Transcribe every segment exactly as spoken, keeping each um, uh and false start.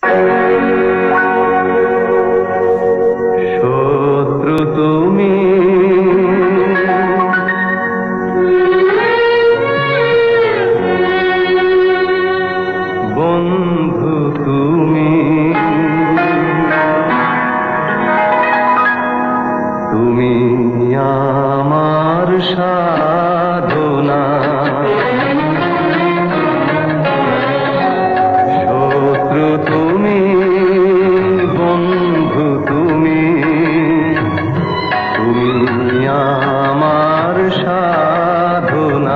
শত্রু তুমি, বন্ধু তুমি, তুমি আমার সাধনা। শত্রু তুমি, বন্ধু তুমি, তুমি আমার সাধনা।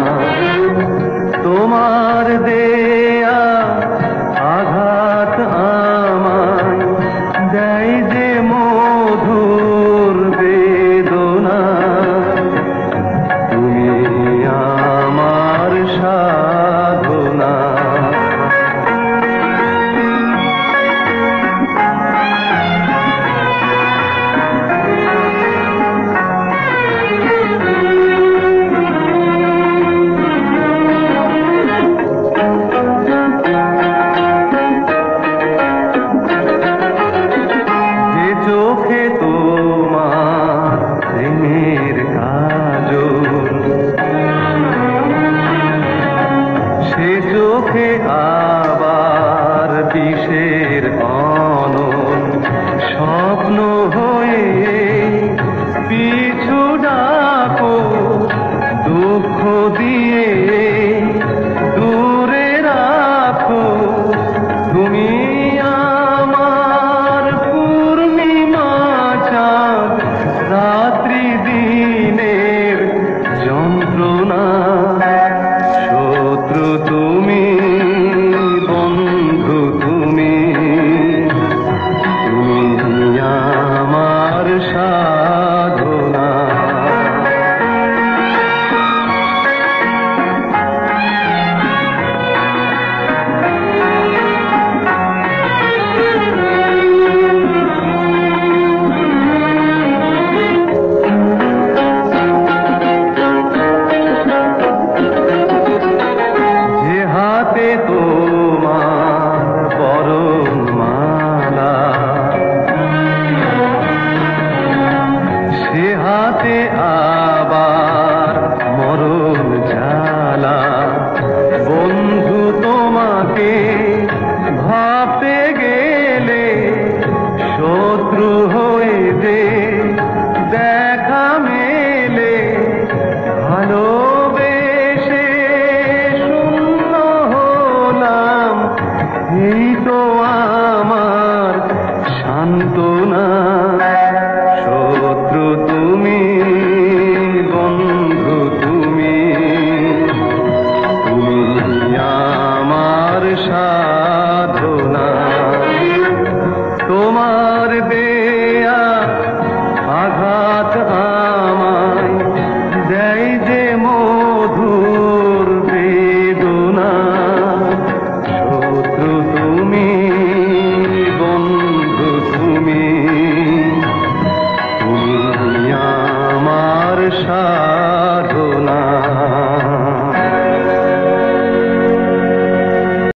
তোমার দেয়া আঘাত আমায় দেয় যে মধুর বেদনা। তুমি আমার সাধনা। চোখে তোমার প্রেমের কাজল, সে চোখে আবার বিষের অনল। স্বপ্ন হয়ে পিছু ডাকো, দুঃখ দিয়ে দূরে রাখো। তুমি রাত্রি দিনের যন্ত্রণা। শত্রু তুমি, বন্ধু তুমি, তুমি আমার সাধনা। তোমার বরণ মালা, সে হাতে আবার মরণ জ্বালা। বন্ধু তোমাকে ভাবতে গেলে শত্রু হয়ে যে দেখা মেলে। ভালোবেসে এই তো